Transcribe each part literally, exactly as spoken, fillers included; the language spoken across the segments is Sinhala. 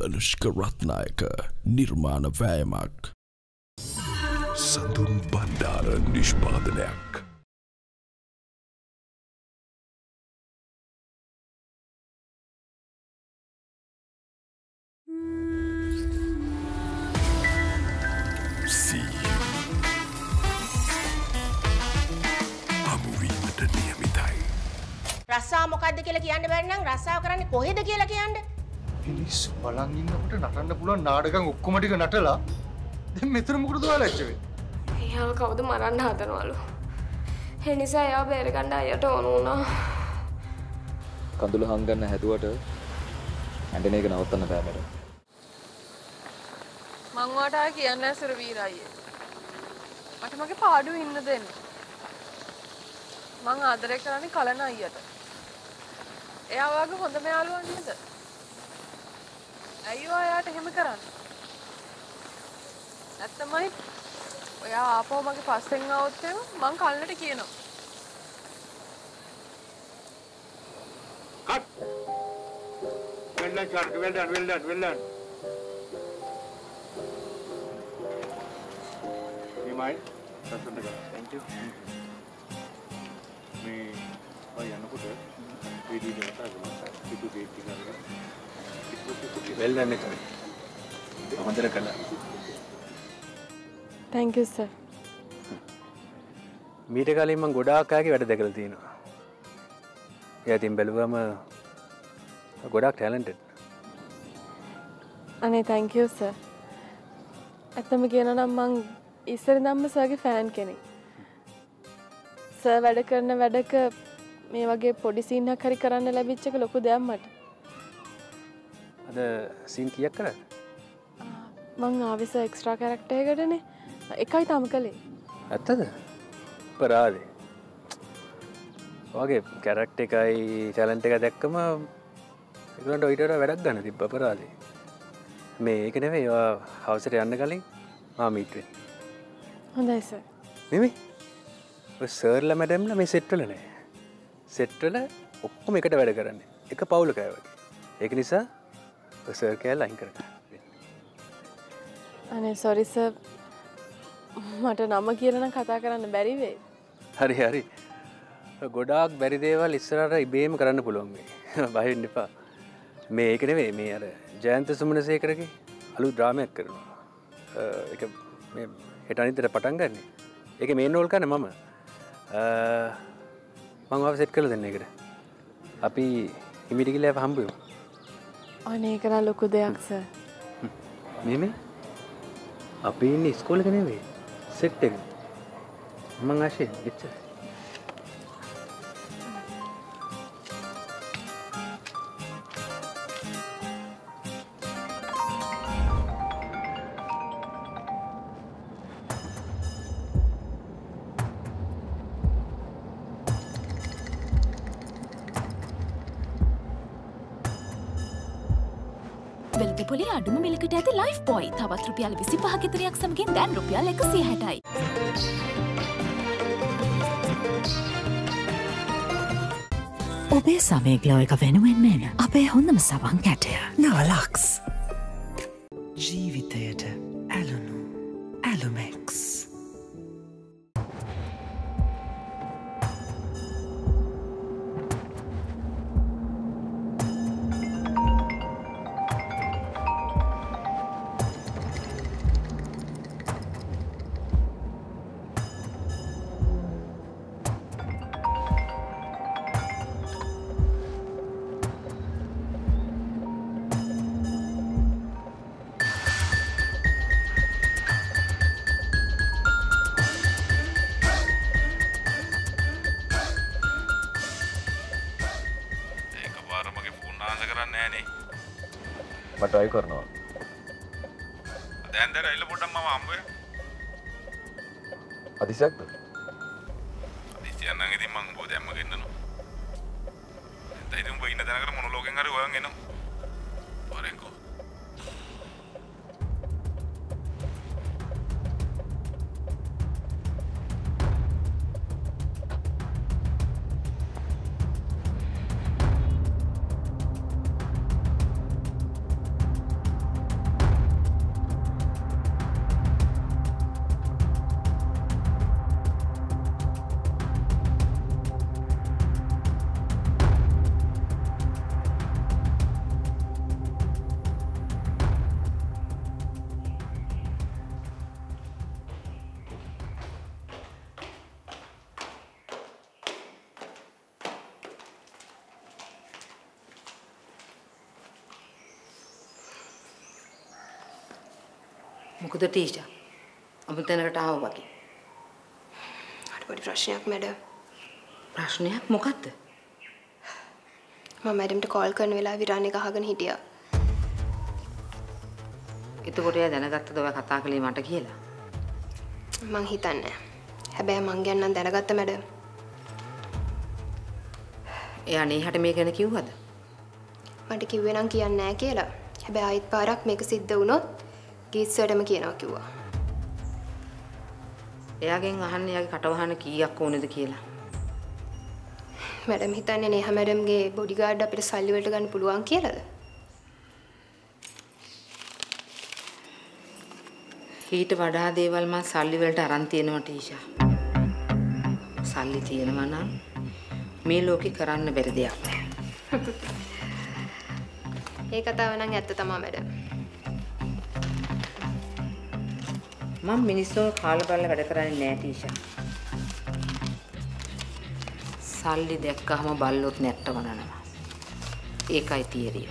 ධනුෂ්ක රත්නායක නිර්මාණ වෑයමක්. සඳුන් බණ්ඩාර නිෂ්පාදනයක්. හමුවීමට නියමිතයි. රස්සාව මොකද්ද කියලා කියන්න බැරි නම් රස්සාව කරන්නේ කොහෙද කියලා කියන්න. පිලිස් බලන් ඉන්නකොට නටන්න පුළුවන් නාටකම් ඔක්කොම ටික නටලා දැන් මෙතන මොකටද ඔයාලා ඇච්ච වෙන්නේ? එයාව කවුද මරන්න හදනවලු. ඒ නිසා එයාව බේරගන්න අයියට ඕන වුණා. කඳුළු හංගන්න හැදුවට ඇඬෙන එක නවත්තන්න බෑ මට. මං වාට ආ කියන්නේ සුරවීර අයියේ. මට මගේ පාඩුව ඉන්න දෙන්න. මං ආදරය කරන්නේ කලන අයියට. එයා වගේ හොඳම යාළුවා නේද? අයියෝ එයාට එහෙම කරන්නේ. නැත්තමයි ඔයා ආපහු මගේ පස්සෙන් ආවොත් එහෙම මං කල්ලට කියනවා. Cut. well done Charlie, well done, well done, well done. You mind? That's what I got. Thank you. මේ ඔය යනකොට වීඩියෝ එකක් ගන්නවා. පිටු ගේට් එක ගන්නවා. well done එක. හොඳට කළා. Thank you sir. මීට කලින් මම ගොඩාක් අයගේ වැඩ දැකලා තියෙනවා. එයා ඉතින් බැලුවම ගොඩාක් ටැලන්ටඩ්. අනේ thank you sir. ඇත්තම කියනවා නම් මං ඉස්සර ඉඳන්ම සර්ගේ ෆෑන් කෙනෙක්. සර් වැඩ කරන වැඩක මේ වගේ පොඩි සීන් එකක් හරි කරන්න ලැබිච්ච එක ලොකු දෙයක් මට. අද සීන් කීයක් කරාද? මං ආවේ සර් එක්ස්ට්‍රා කැරක්ටර් එකකටනේ. එකයි තම කළේ. ඇත්තද? පරාදේ. ඔයගේ කැරක්ටර් එකයි ටැලන්ට් එක දැක්කම ඒගොල්ලන්ට ඊට වඩා වැඩක් ගන්න තිබ්බ පරාදේ. මේ ඒක නෙවෙයි ඔයා හවසට යන්න කලින් මා මීට් වෙන්න. හොඳයි සර්. නෙමෙයි. ඔය සර්ලා මැඩම්ලා මේ සෙට් වල නෑ. සෙට් වල ඔක්කොම එකට වැඩ කරන්නේ. එක පවුලක අය වගේ. ඒක නිසා ඔය සර් කෑල්ලා අයින් කරගන්න. අනේ sorry sir. මට නම කියලා නම් කතා කරන්න බැරි වෙයි. හරි හරි. ගොඩාක් බැරි දේවල් ඉස්සරහට ඉබේම කරන්න පුළුවන් මේ. බය වෙන්න එපා. මේ ඒක නෙවෙයි මේ අර ජයන්ත සුමනසේකරගේ අලුත් ඩ්‍රාමාවක් කරනවා. ඒක මේ හෙට අනිද්දාට පටන් ගන්න. ඒකේ මේන් රෝල් කරන්නේ මම. මම ආව සෙට් කරලා දෙන්න ඒකට. අපි හිමිට ගිහලා හම්බ වෙමු. අනේ ඒක නම් ලොකු දෙයක් සර්. මේ අපි ඉන්නේ ඉස්කෝලේක නෙවෙයි. සෙට් එක. මං ආශේ එච්චර. වෙළඳපොලේ අඩුම මිලකට ඇති ලයිෆ් බොයි තවත් රුපියල් විසිපහ ගෙතරයක් සමගින් දැන් රුපියල් එකසිය හැටයි. ඔබේ සමේ ග්ලෝ එක වෙනුවෙන් මෙන අපේ හොඳම සවන් කැටය නවලක්ස්. ජීවිතයට ඇලුණු ඇලුමෙක්ස්. මට try කරනවා. දැන් දැන් ඇවිල්ලා පොඩ්ඩක් මම හම්බ වෙනවා. අදිසියක්ද? අදිසියක් නම් ඉතින් මං උඹව දැම්ම ගෙන්නනවා. දැන් ඉතින් උඹ ඉන්න තැනකට මොනෝලෝගෙන් හරි හොයන් එනවා. වරෙන්කෝ. මොකද ටීචර්? අමුතැනකට ආවා වගේ. අර පොඩි ප්‍රශ්නයක් මැඩම්. ප්‍රශ්නයක් මොකද්ද? මම මැඩම්ට කෝල් කරන වෙලාව විරාන් එක අහගෙන හිටියා. එතකොට එයා දැනගත්තද ඔයා කතා කළේ මට කියලා? මං හිතන්නේ. හැබැයි මං ගැන නම් දැනගත්ත මැඩම්. එයා නේහට මේ ගැන කිව්වද? මට කිව්වේ නම් කියන්නේ නැහැ කියලා. හැබැයි ආයෙත් පාරක් මේක සිද්ධ වුණොත් ගීත්සර්ටම කියනවා කිව්වා. එයාගෙන් අහන්න එයාගේ කටවහන කීයක් ඕනේද කියලා. මැඩම් හිතන්නේ නේහා මැඩම්ගේ බොඩිගාඩ් අපිට සල්ලි වලට ගන්න පුළුවන් කියලාද? ඊට වඩා දේවල් මම සල්ලි වලට අරන් තියෙනවා ටීෂා. සල්ලි තියෙනවා නම් මේ ලෝකේ කරන්න බැරි දෙයක් නැහැ. ඒ කතාව නම් ඇත්ත තමයි මැඩම්. මම මිනිස්සුන්ව කාලා බලලා වැඩ කරන්නේ නෑ ටීෂා. සල්ලි දැක්කහම බල්ලොත් නැට්ට වනනවා. ඒකයි තියරිය.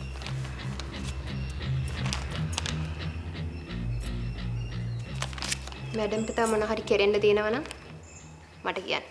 මැඩම්ට තව මොන හරි කෙරෙන්න තියෙනවා නම් මට කියන්න.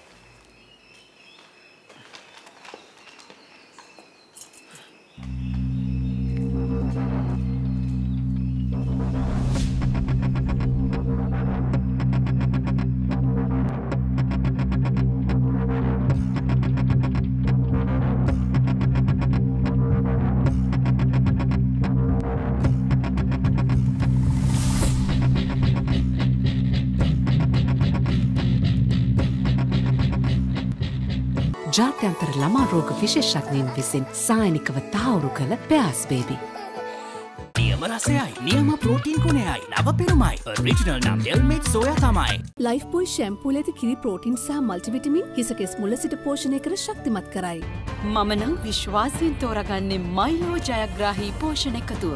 ජාත්‍යන්තර ළමා රෝග විශේෂඥයින් විසින් සායනිකව තහවුරු කළ පෙයාස් බේබි. නියම රසයයි, නියම ප්‍රෝටීන් ගුණයයි, නව පෙරුමයි. ඔරිජිනල් නම් ඩෙල්මේට් සෝයා තමයි. ලයිෆ් බොයි ෂැම්පූ ඇති කිරි ප්‍රෝටීන් සහ මල්ටිවිටමින් හිසකෙස් මුල සිට පෝෂණය කර ශක්තිමත් කරයි. මම නම් විශ්වාසයෙන් තෝරගන්නේ මයිලෝ ජයග්‍රාහී පෝෂණ එකතුව.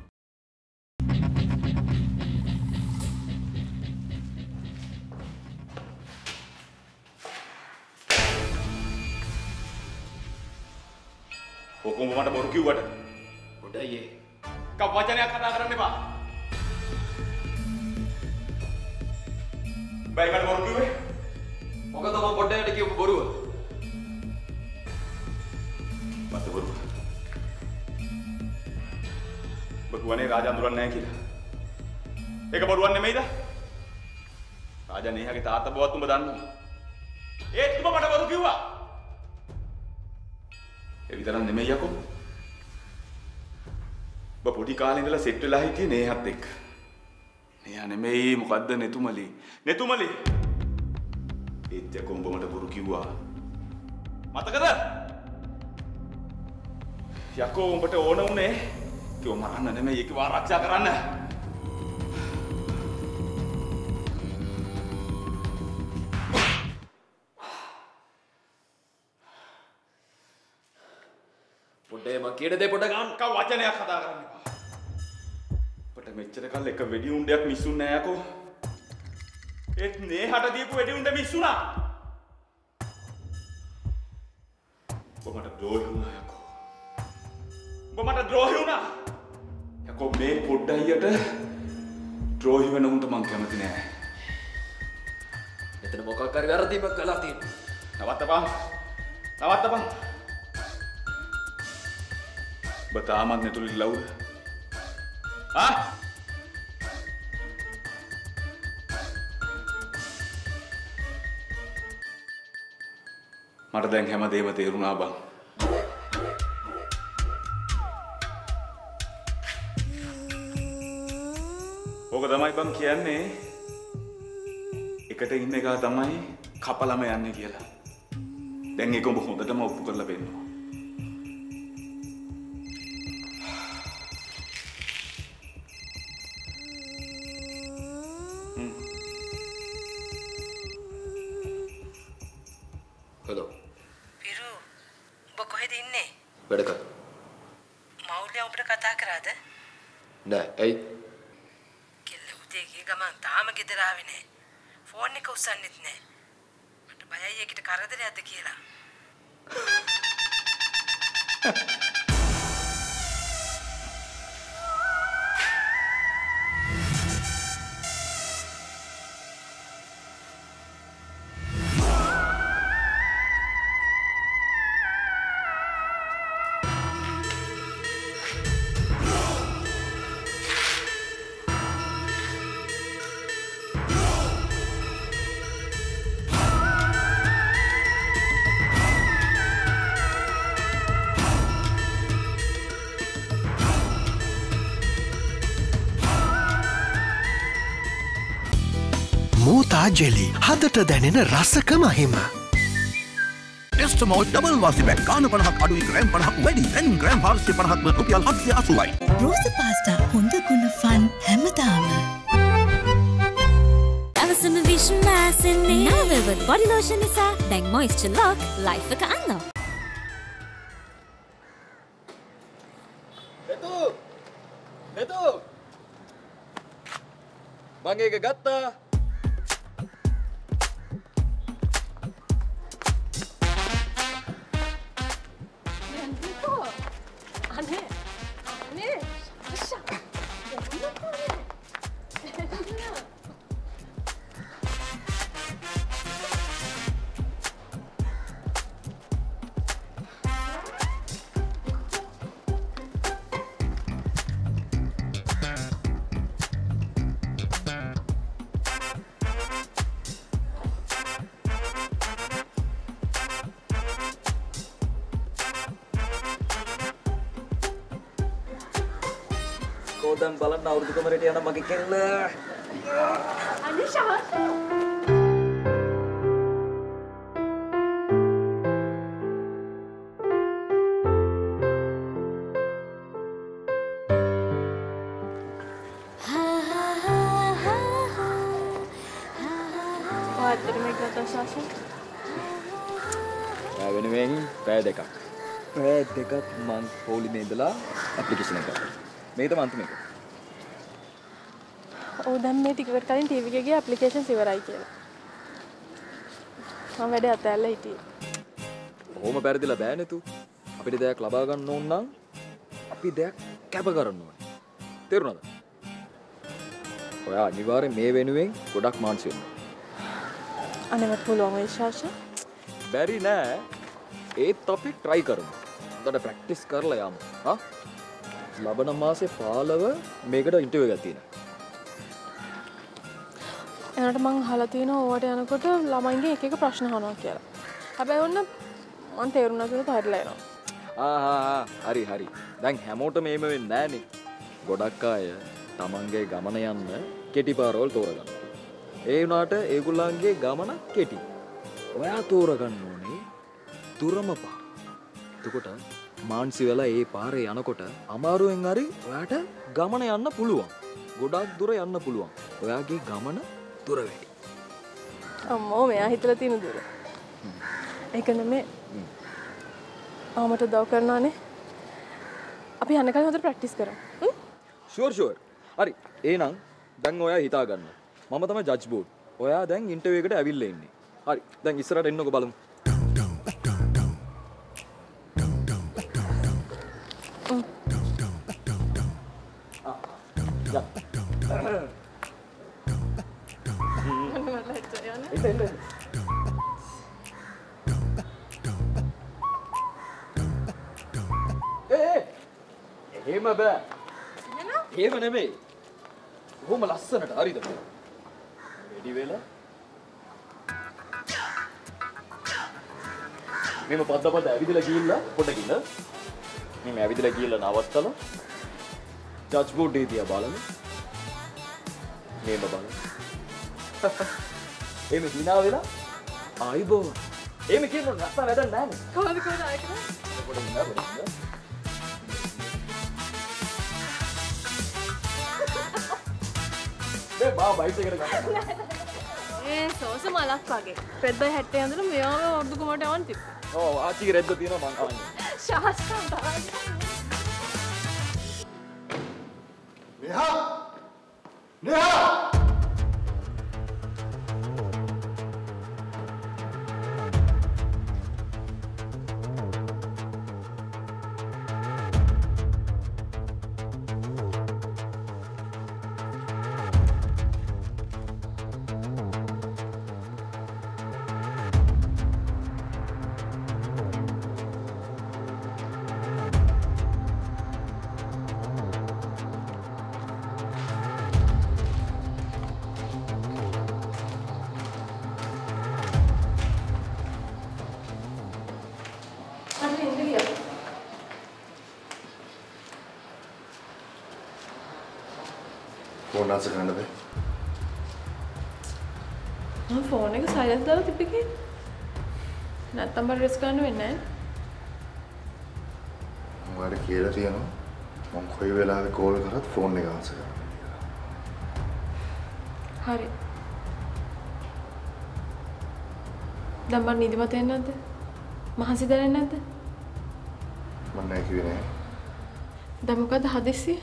ඔකම මට බොරු කිව්වට පොඩයි ඒ කව වචනයක් කතා කරන්න එපා. බයි මට බොරු කිව්වේ මොකද මම පොඩ්ඩකට කියපු බොරුව? මත බොරුව. බකුවනේ රාජා අඳුරන්නේ නැහැ කියලා. ඒක බොරුවක් නෙමෙයිද? රාජා නේහාගේ තාත්තා බවත් උඹ දන්නවා. ඒත් උඹ මට බොරු කිව්වා. ඒ විතරක් නෙමෙයි යකෝ. ඔබ පොඩි කාලේ ඉඳලා සෙට් වෙලා හිටියේ නේහත් එක්ක. නේහා නෙමෙයි මොකද්ද නෙතුමලි. නෙතුමලි. ඒත් යකෝ උඹ මට බොරු කිව්වා. මතකද? යකෝ උඹට ඕන උනේ කිව්ව මරන්න නෙමෙයි ඒකව ආරක්ෂා කරන්න. පොඩ්ඩේ මං කියන දේ පොඩ්ඩ ගන්න. කව වචනයක් කතා කරන්න එපා. අපිට මෙච්චර කල් එක වෙඩි උණ්ඩයක් මිස්සුන්නේ නැහැ යකෝ. ඒත් නේහට දීපු වෙඩි උණ්ඩ මිස්සුණා. ඔබ මට ද්‍රෝහි වුණා යකෝ. ඔබ මට ද්‍රෝහි වුණා. යකෝ මේ පොඩ්ඩයියට ද්‍රෝහි වෙන උන්ට මං කැමති නෑ. එතන මොකක් හරි වැරදීමක් කළා තියෙනවා. නවත්තපන්. නවත්තපන්. ඔබ තාමත් නෙතුලි ලව්ද? ආ? මට දැන් හැමදේම තේරුණා බං. ඕක තමයි බං කියන්නේ එකට ඉන්න එක තමයි කපලම යන්නේ කියලා. දැන් ඒක ඔබ හොඳටම ඔප්පු කරලා පෙන්නනවා. හලෝ. පිරු ඔබ කොහෙද ඉන්නේ? වැඩ කර. මෞල්‍ය ඔබට කතා කරාද? නෑ ඇයි? කෙල්ල උදේ ගිය ගමන් තාම ගෙදර ආවේ නෑ. ෆෝන් එක උස්සන්නෙත් නෑ. මට බයයි ඒකට කරදරයක්ද කියලා. මෝතා ජෙලි හදට දැනෙන රසක මහිම. ටෙස්ටමෝල් ඩබල් වාසිබැක් ගාන පනහක් අඩුයි ග්‍රෑම් පනහක් වැඩි දැන් ග්‍රෑම් හාරසිය පනහක්ම රුපියල් හත්සිය අසූවයි. රෝස පාස්ටා හොඳ ගුණ ෆන් හැමදාම. අවසම විශ්වාසනේ නවවද බොඩි ලෝෂන් නිසා දැන් මොයිස්චර් ලොක් ලයිෆ් එක අන්ලොක්. එතු එතු මං ඒක ගත්තා. කොහොමද බලන්න අවුරුදු කමරේට යන මගේ කෙල්ල. අනිෂා ඔයා වෙනුවෙන් පැය දෙකක් පැය දෙකක් මං පොලිමේ ඉඳලා ඇප්ලිකේෂන් එක කරා. මේක තමයි අන්තිම එක. ඔව් දැන් මේ ටිකකට කලින් ටීවී එකේ ගිය ඇප්ලිකේෂන්ස් ඉවරයි කියලා. මම වැඩේ අතෑරලා හිටියේ. කොහොම පෙරදිලා බෑ නේතු. අපිට දෙයක් ලබා ගන්න ඕන නම් අපි දෙයක් කැප කරන්න ඕනේ. තේරුණාද? ඔයා අනිවාර්යෙන් මේ වෙනුවෙන් ගොඩක් මාන්සි වෙන්න. අනේවත් පුළුවන් වෙයි ශාෂා. බැරි නෑ. ඒත් අපි try කරමු. හොඳට ප්‍රැක්ටිස් කරලා යමු. හා? ලබන මාසේ පහළව මේකට ඉන්ටර්විව් එකක් තියෙනවා. එනකොට මං අහලා තියෙනවා ඕවට යනකොට ළමයින්ගෙන් එක එක ප්‍රශ්න අහනවා කියලා. හැබැයි ඔන්න මං තේරුම් නැතුව හැරිලා එනවා. ආ ආ හරි හරි. දැන් හැමෝටම මේම වෙන්නේ නෑනේ. ගොඩක් අය තමන්ගේ ගමන යන්න කෙටි පාරවල් තෝරගන්නවා. ඒ වුණාට ඒගොල්ලන්ගේ ගමන කෙටි. ඔයා තෝරගන්න ඕනේ දුරම පාර. එතකොට මාන්සි වෙලා ඒ පාරේ යනකොට අමාරුවෙන් හරි ඔයාට ගමන යන්න පුළුවන්. ගොඩක් දුර යන්න පුළුවන්. ඔයාගේ ගමන දුර වැඩි. අම්මෝ මෙයා හිතලා තියෙන දුර. ඒක නෙමෙයි. ආමට දව කරනවානේ. අපි යන්න කලින් හොඳට ප්‍රැක්ටිස් කරමු. Sure sure. හරි. එහෙනම් දැන් ඔයා හිතා ගන්න. මම තමයි ජජ් බෝඩ්. ඔයා දැන් ඉන්ටර්විව් එකට ඇවිල්ලා ඉන්නේ. හරි. දැන් ඉස්සරහට එන්නකෝ බලමු. එහෙම බෑ. එහෙම නෙමෙයි. කොහොම ලස්සනට හරිද? රෙඩි වෙලා. මෙම පද්ද පද්ද ඇවිදලා ගිහිල්ලා පොඩ්ඩක් ඉන්න. මෙම ඇවිදලා ගිහිල්ලා නවත්තලා. ජජ් බෝඩ් එකේ තියා බලමු. මේක බලන්න. එමෙ hina වෙලා ආයිබෝ. එමෙ කියන රස්සා වැඩක් නැහැ නේ. කොහොමද කොහොමද ආයකද? පොඩ්ඩක් ඉන්න පොඩ්ඩක් ඉන්න. මේ බා බයිස් එකට ගත්තා. ඒ සෝස මලක් වගේ. රෙද්ද හැට්ටේ ඇඳලා මෙයාව වර්ධු කොමට යවන්න තිබ්බා. ඔව් ආච්චිගේ රෙද්ද තියෙනවා මං කවන්නේ. ශාස්ත්‍රම් තමයි. नेहा नेहा ෆෝන් ආන්සර් කරන්න බෑ. මම ෆෝන් එක සයිලන්ට් දාලා තිබ්බේ. නැත්තම් බර රිස්ක් ගන්න වෙන්නේ නැහැ. මම කියලා තියෙනවා මම කොයි වෙලාවෙ කෝල් කරත් ෆෝන් එක ආන්සර් කරන්න. හරි. දැන් මම නිදිමත එන්නේ නැද්ද? මහන්සි දැනෙන්නේ නැද්ද? මම නෑ කිව්වේ නෑ. දැන් මොකද හදිස්සිය?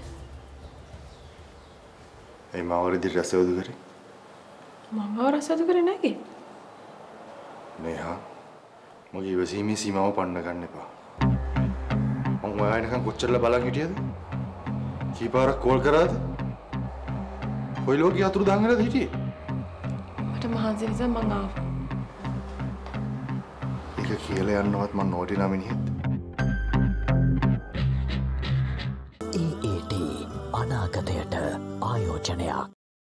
ඒ මාවරදි රසවදු කරේ. මම රසවදු කරේ නැහැ කි. නේහා. මගේ ඉවසීමේ සීමාව පන්න ගන්න එපා. මම ඔයා එනකන් කොච්චරලා බලන් හිටියද? කීපාරක් කෝල් කරාද? කොයි ලෝකේ අතුරු දාන්නද හිටියේ? මට මහන්සි නිසා මං ආවා. ඒක කියලා යන්නවත් මම නොටිනා මිනිහෙක්. ඒ ඒ ටී අනාගතයට ආයෝජනයක්.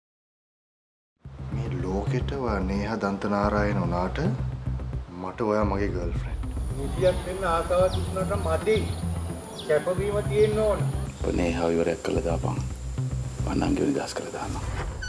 මේ ලෝකෙට වා නේහා දන්තනාරායන උනාට මට ඔයා මගේ ගර්ල්ෆ්‍රෙන්ඩ්. නිතියක් දෙන්න ආසාවක් තිබුණාට මදි. කැපවීම තියෙන්න ඕන. ඔනේ හාවිවරයක් කළා දාපන්. වන්නංගේ විනාශ කළා දානවා.